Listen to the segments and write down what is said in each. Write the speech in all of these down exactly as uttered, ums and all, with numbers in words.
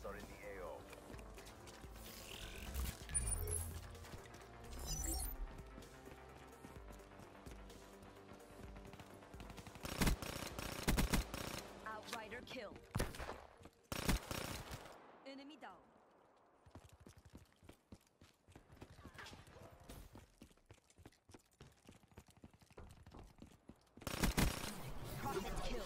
Hostiles are in the A O. Outrider killed. Enemy down. Prophet killed.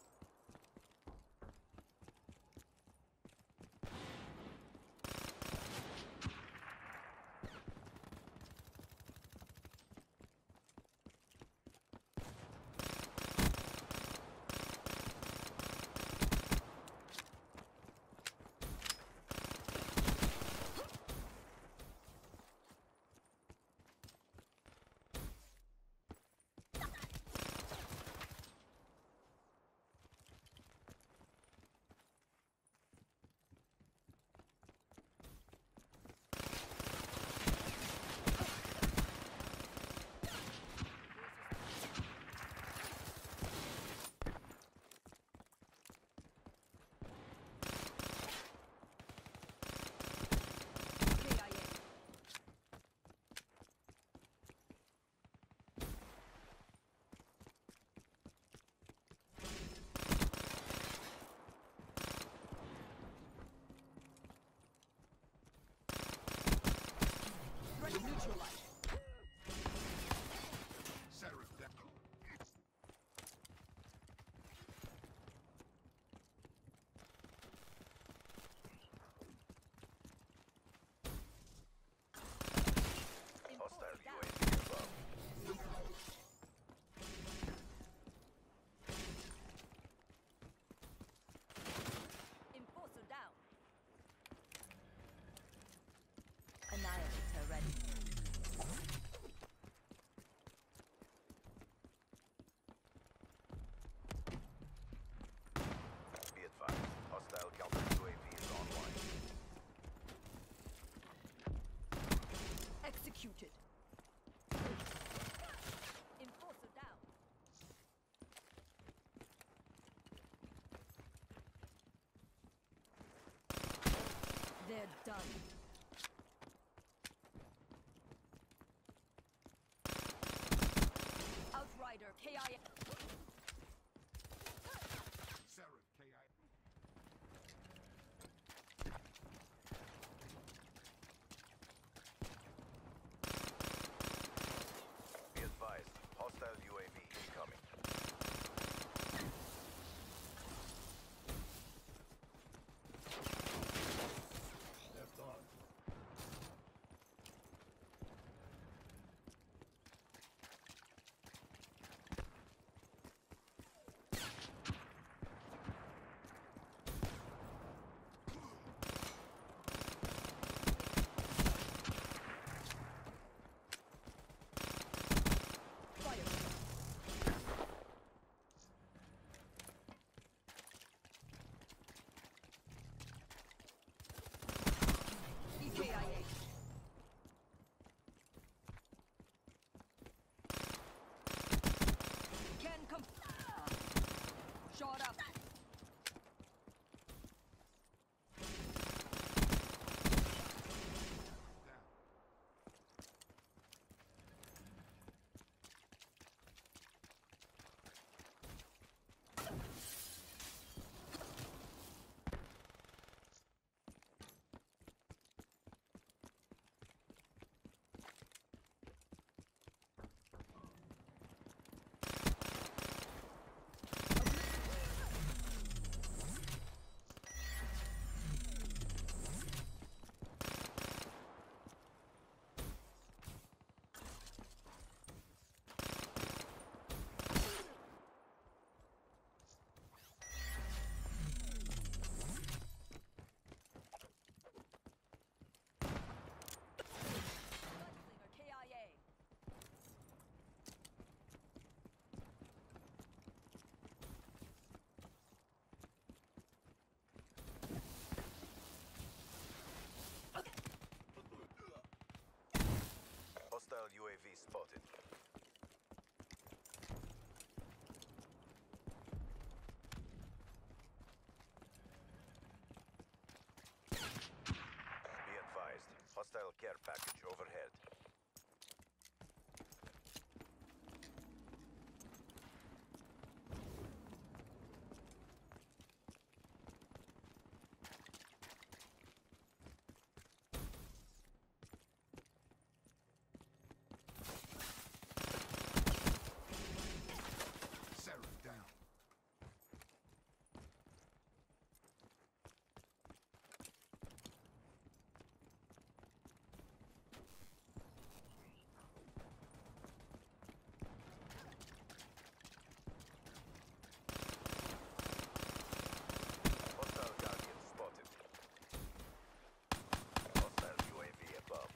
Neutralized. Seraph down. Hostile U A V above. Enforcer down. Annihilator ready. Be advised. Hostile counter U A V is online. Executed. Enforcer down. They're done. Outrider, K I A. Seraph K I. Be advised. Hostile U A V incoming. Left on. package overhead. Seraph down. Hostile Guardian spotted. Hostile U A V above.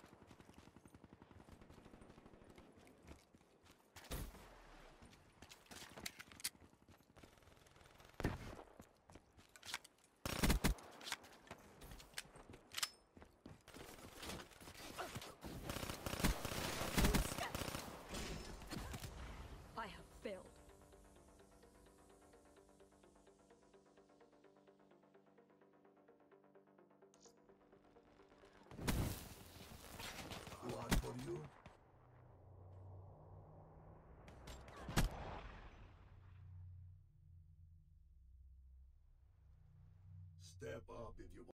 I have failed. Blood for you. Step up if you want.